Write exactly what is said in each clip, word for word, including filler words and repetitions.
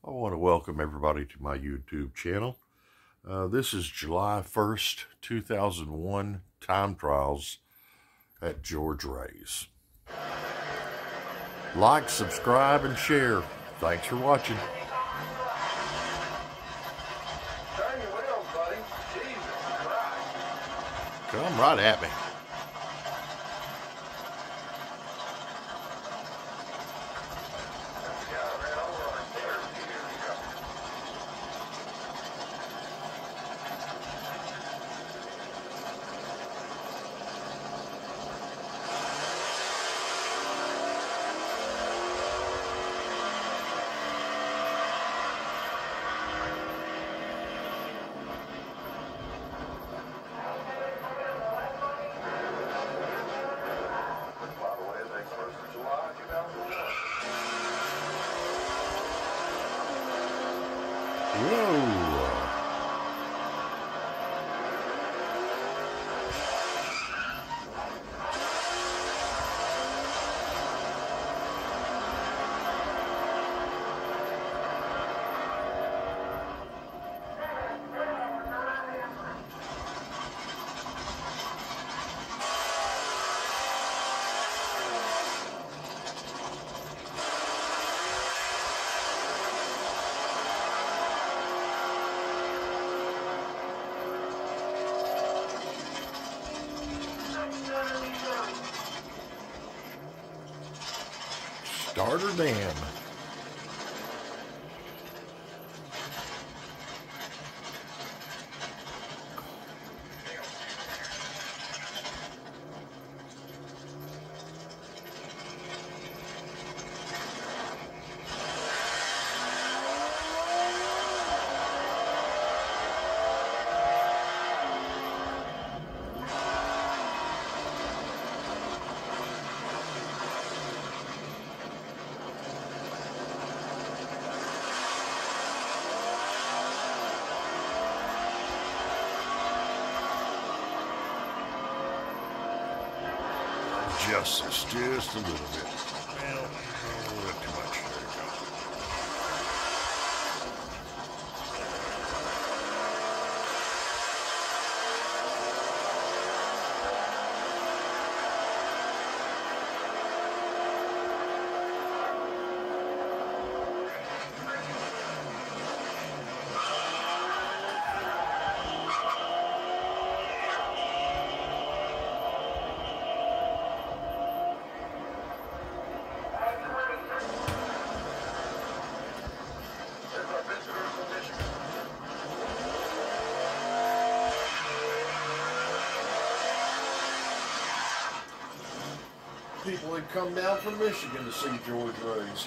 I want to welcome everybody to my YouTube channel. Uh, this is July first, two thousand one time trials at George Ray's. Like, subscribe, and share. Thanks for watching. Turn your wheels, buddy. Jesus Christ. Come right at me. Yeah, ran over on a stairs a few years ago. By the way, next first of July, two thousand one. Whoa. Starter dam. Just, just a little bit. Well, a little too much. There you go. There's our visitors from Michigan. People had come down from Michigan to see George Ray's.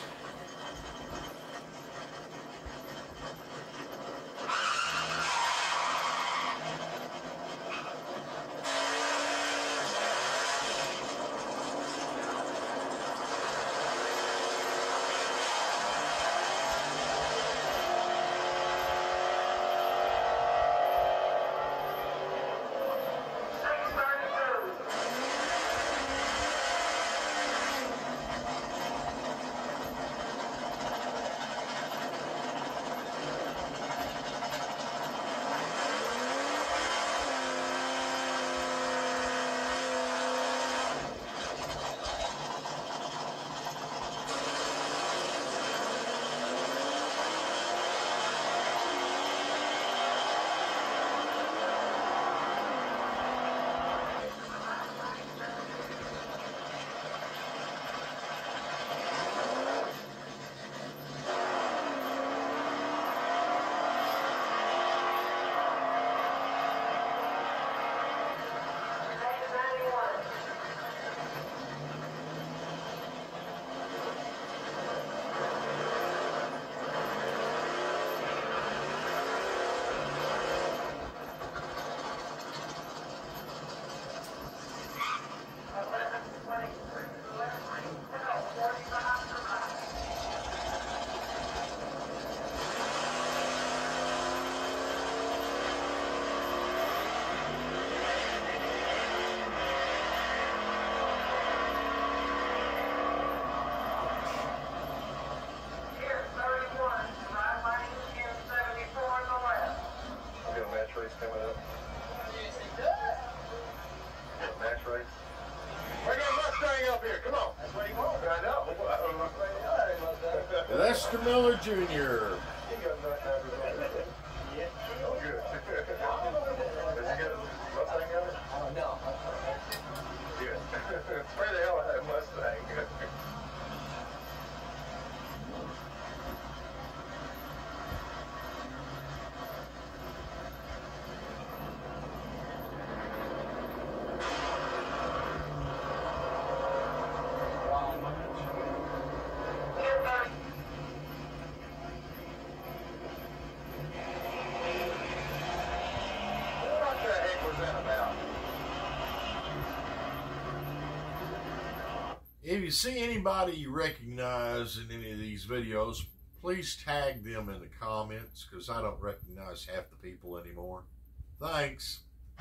Florida Junior. You got nut hackers on it. Yeah. Oh, good. Did you get a Mustang out of it? Oh, no. Good. Where the hell is that Mustang? What the heck was that about? If you see anybody you recognize in any of these videos, please tag them in the comments, because I don't recognize half the people anymore. Thanks.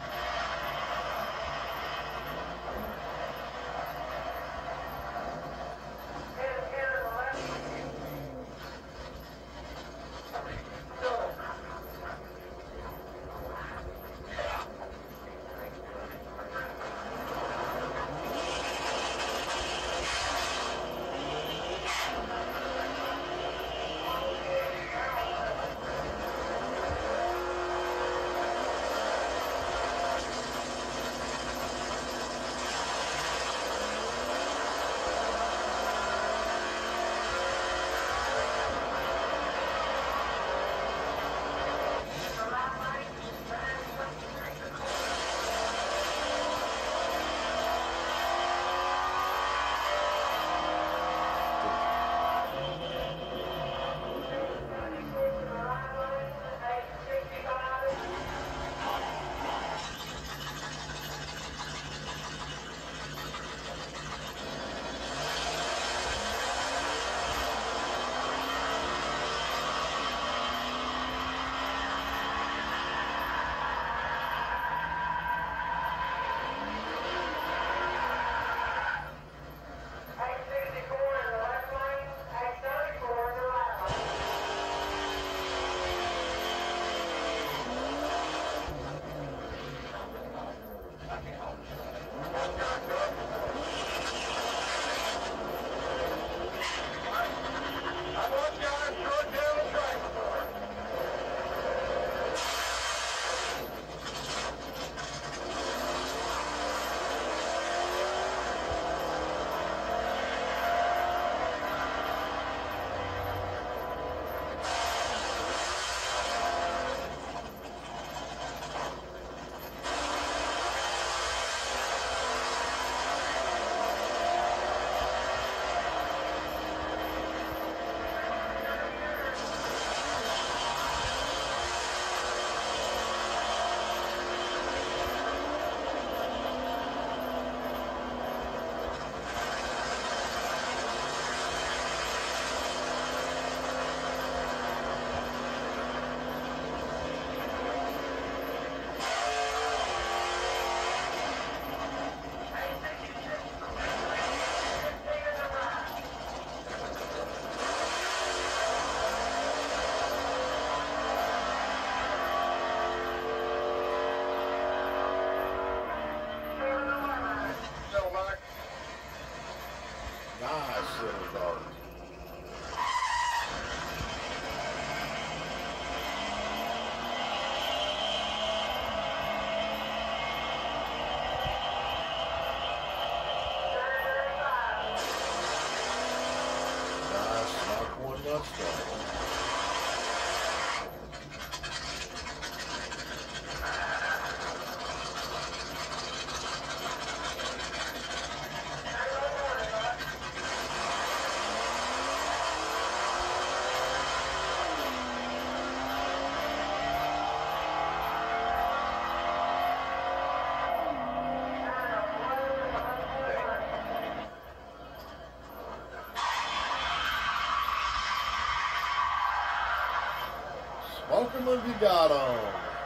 Welcome if you got on. Oh,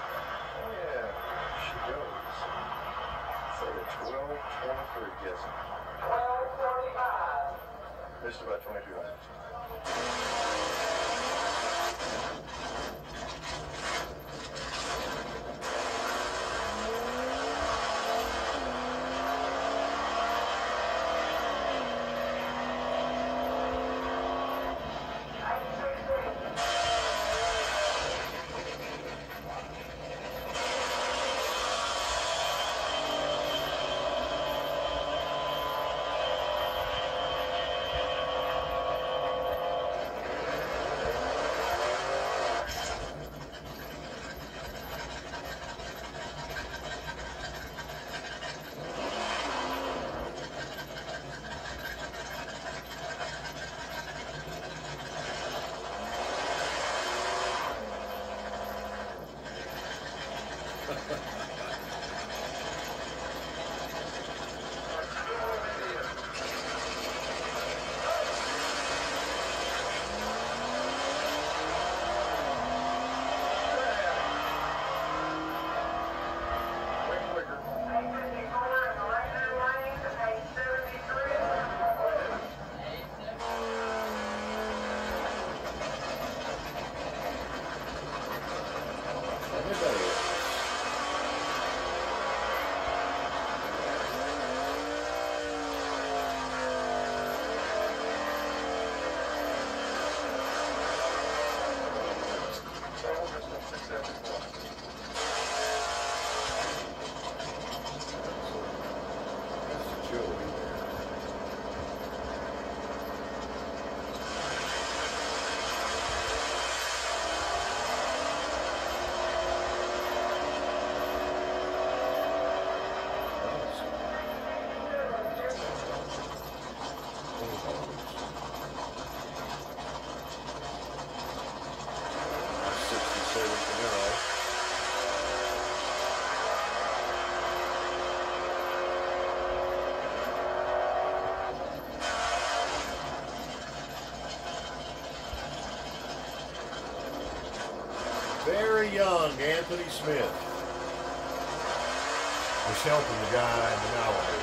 yeah. She goes. So twelve twenty-three, guessing. twelve twenty-five. Missed about twenty-two laps. Very young Anthony Smith was helping the guy in the Malibu.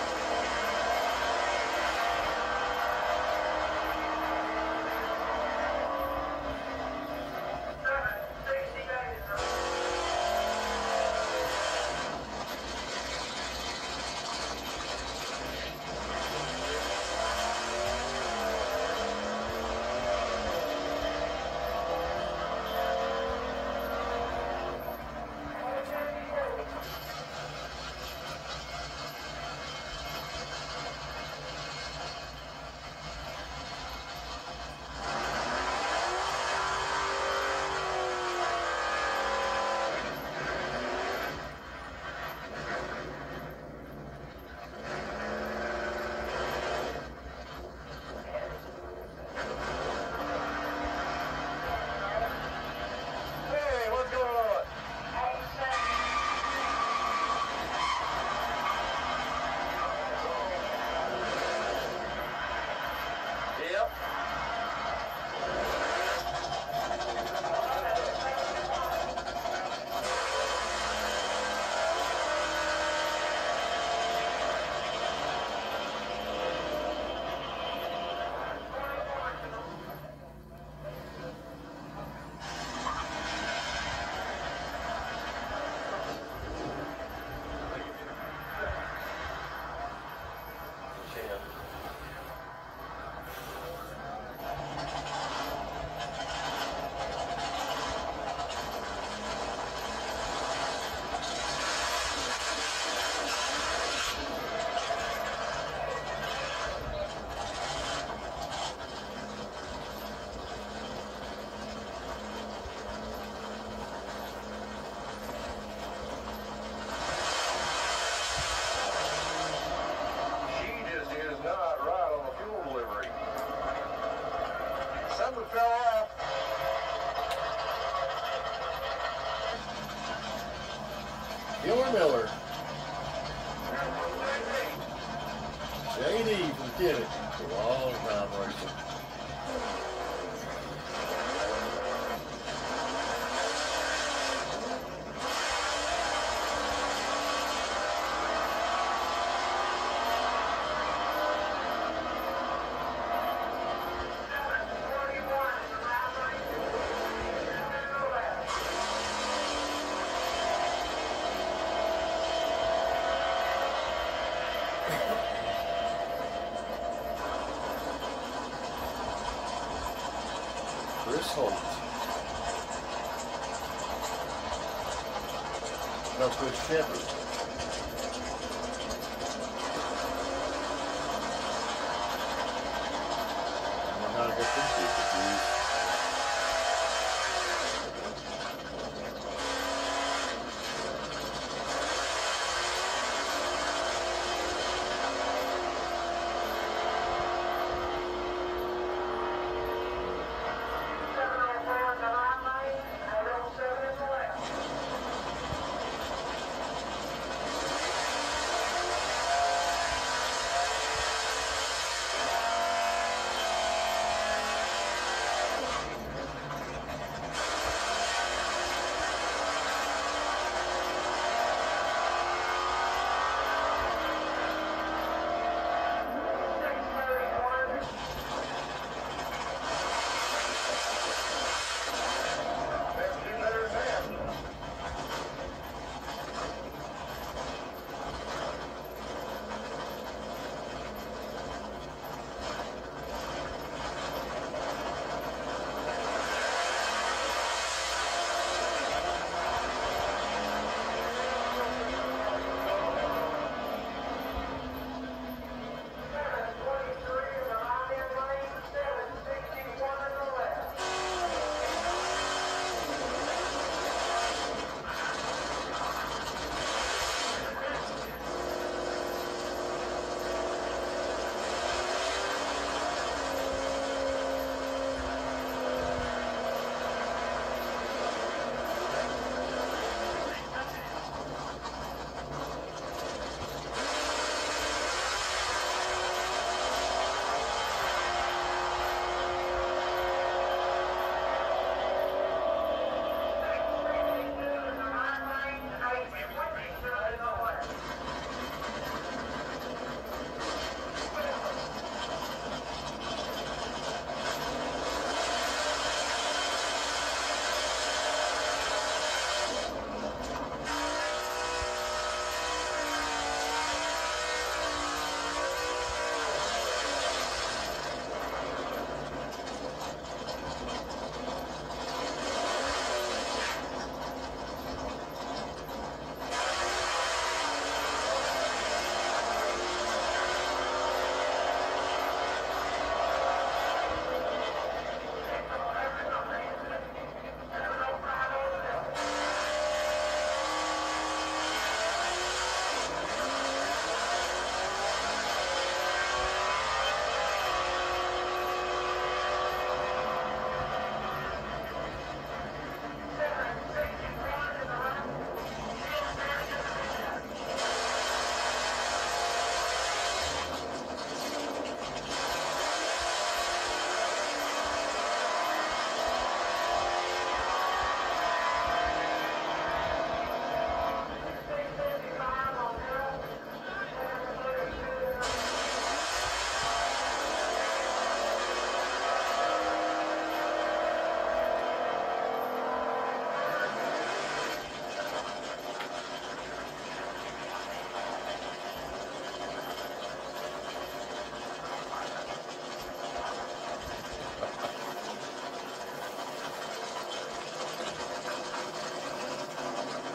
Miller. J D from Kennedy. A long time racing. Chris Holt. No, Chris Shepard. I don't know how to get these people to use.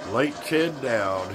Late Ted Dowd.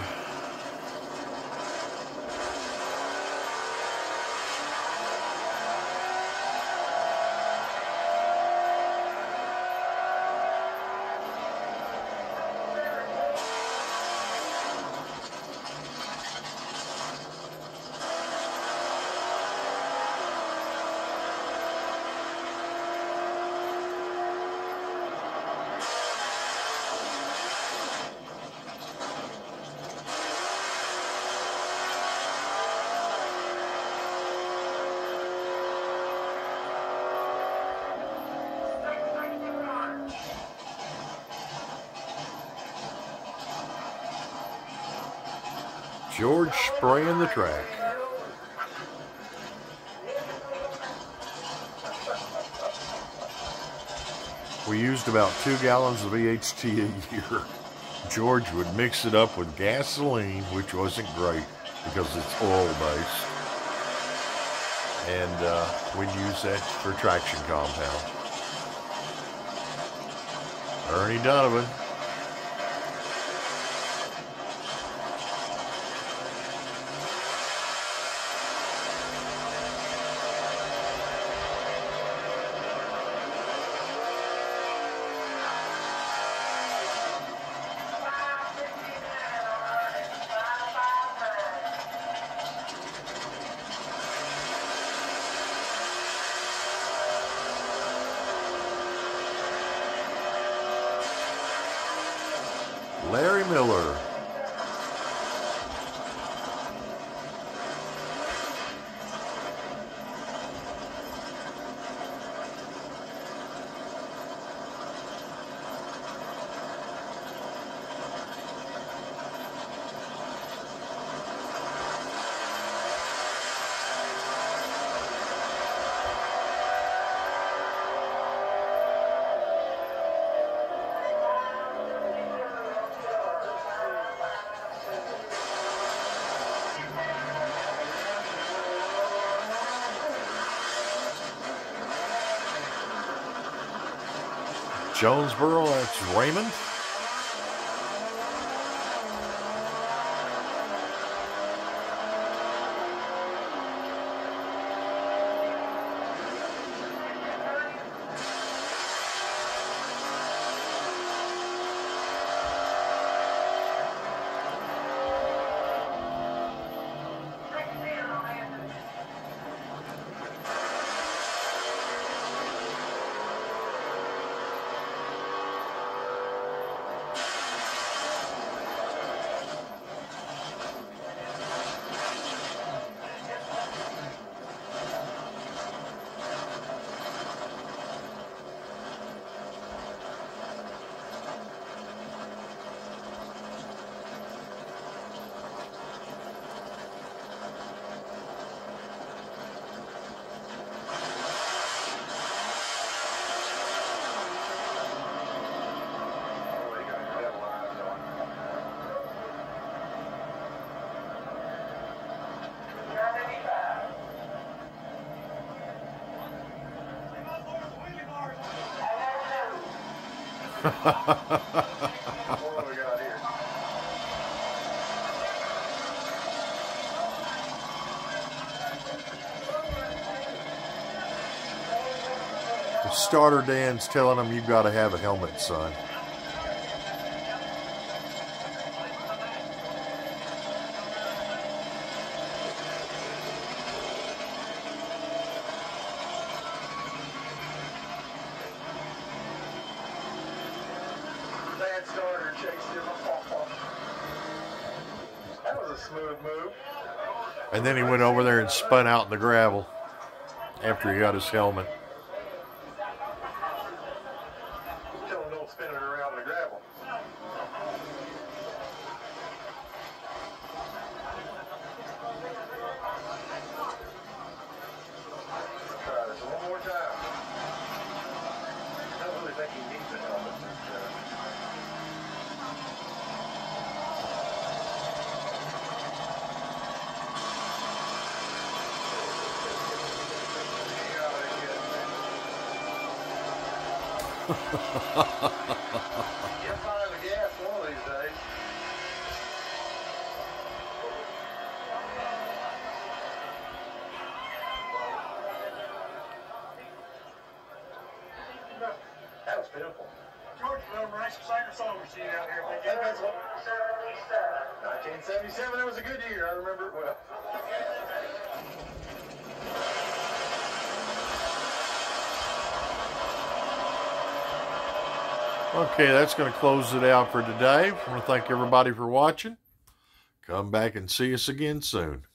George spraying the track. We used about two gallons of V H T a year. George would mix it up with gasoline, which wasn't great because it's oil-based. And uh, we'd use that for traction compound. Ernie Donovan. Larry Miller. Jonesboro, that's Raymond. What do we got here? The starter Dan's telling him you've got to have a helmet, son. Bad starter chased him off. That was a smooth move. And then he went over there and spun out in the gravel after he got his helmet. Tell him don't spin it around the gravel. Try this one more time. I don't really think he needs a helmet. You'll find the gas one of these days. pitiful. George, little nice cider song machine out here. That was nineteen seventy-seven. It was a good year. I remember it well. Okay, that's going to close it out for today. I want to thank everybody for watching. Come back and see us again soon.